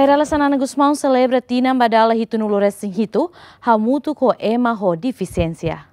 Kairala Sanana Gusmão celebra Tinam Badala Hitu no Loresin Hitu, Hamutu ko Ema ho deficiência.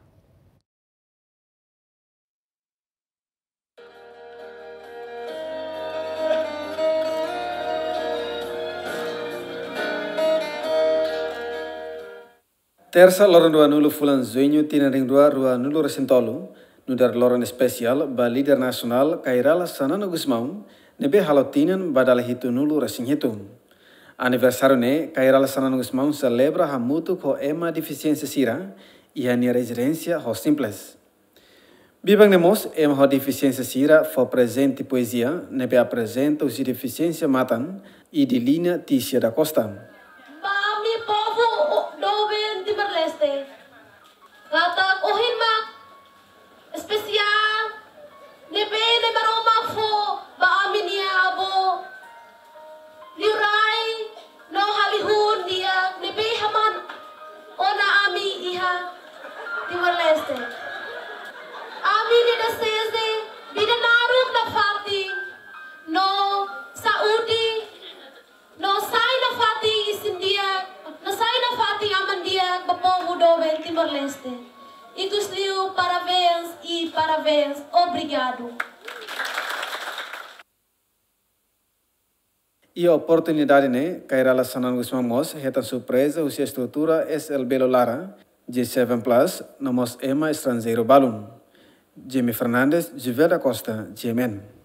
Terça loran dua nulu fulan zoinho tina ring dua rua nulu resintolo, nudar loran especial ba líder nasional Kairala Sanana Gusmão, nebe halotinan badala hitu nulu resin hitu. Aniversário ne Kairala Sanana Gusmão celebra hamutu ko ema deficiência sira e a nia residência ho simples. Bibang nemos ema ho deficiência sira for presente poesia nebe apresenta os deficiência matan e de linha Tícia da Costa. Ngata ohin mak spesial nebe ne maroma fo ba aminia abo liurai no halihun dia nebe haman ona ami iha Timor Leste ami ne da seze bida naruk na fati no Saudi no sai na fati isindia no sai na fati amandia bapo mudoven Timor Leste. Itusliu, parabéns e parabéns. Obrigado. E a oportunidade né, Kairala Sanana Gusmão mos, reta surpresa, a estrutura é Belo Lara, G7 Plus, nomos Ema estrangeiro balum. Jimmy Fernandes, Jivela Costa, Jemen.